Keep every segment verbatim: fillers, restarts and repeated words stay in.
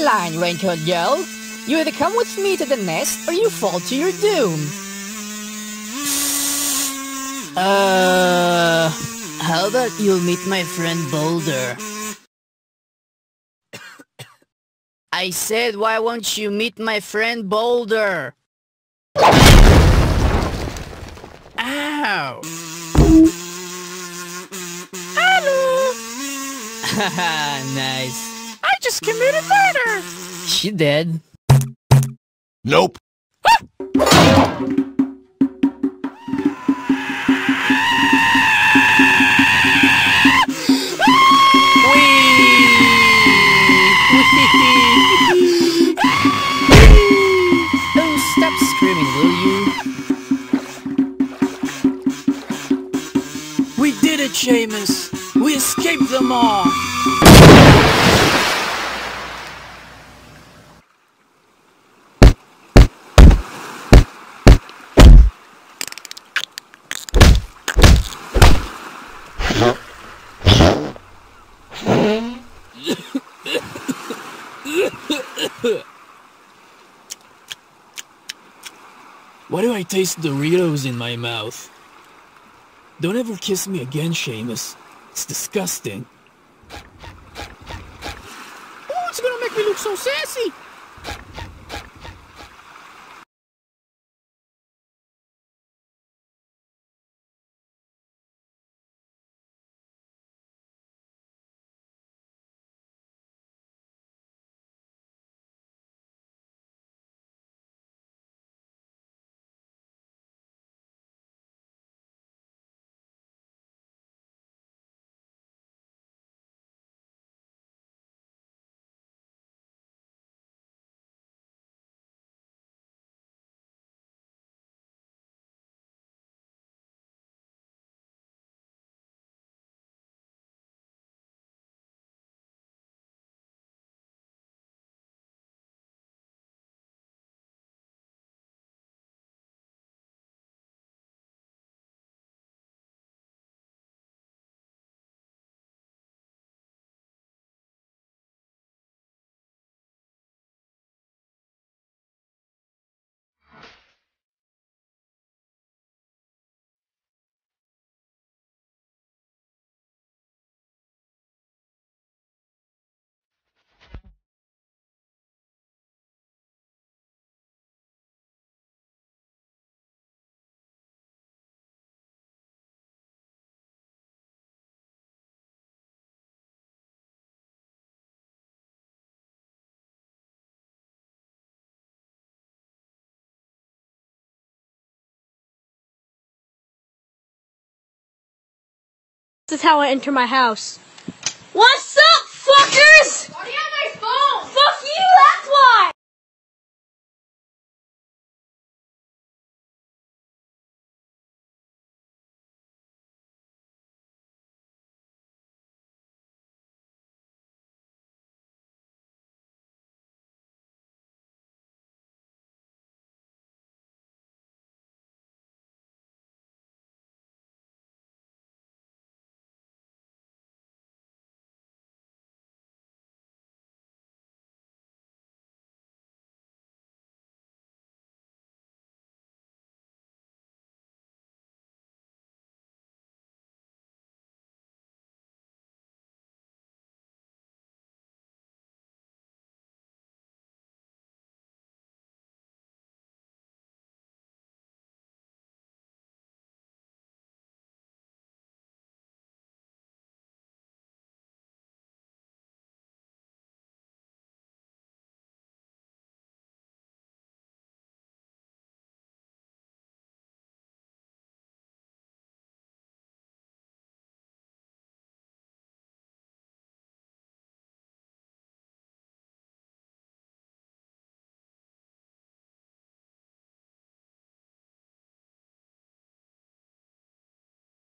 line, Raincoat Girl. You either come with me to the nest, or you fall to your doom. Uh... How about you'll meet my friend Boulder? I said, why won't you meet my friend Boulder? Ow! Hello! Haha, nice. I just committed murder! She dead. Nope. Oh, stop screaming, will you? We did it, Seamus! We escaped them all! Why do I taste Doritos in my mouth? Don't ever kiss me again, Seamus. It's disgusting. Oh, it's gonna make me look so sassy! This is how I enter my house. What's up, fuckers? Why do you have my phone? Fuck you, that's why!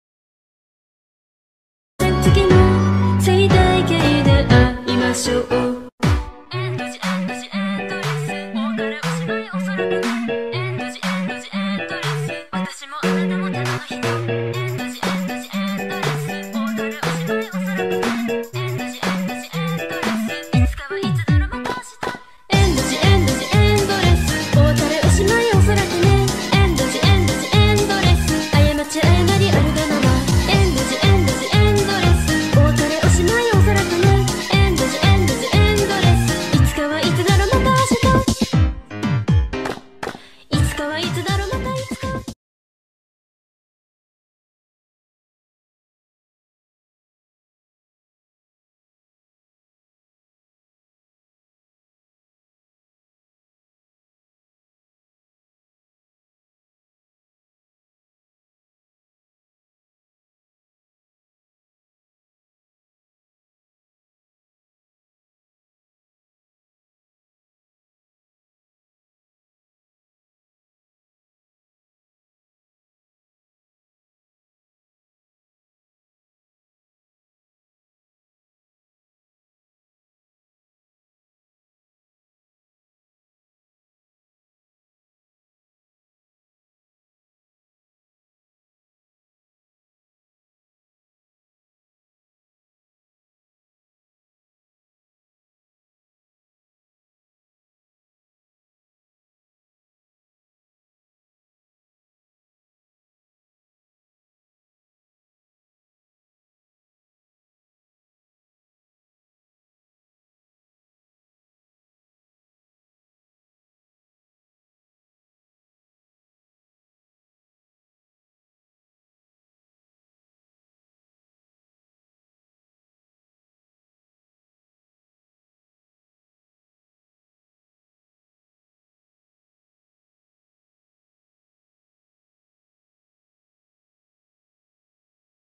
次も最大形で会いましょう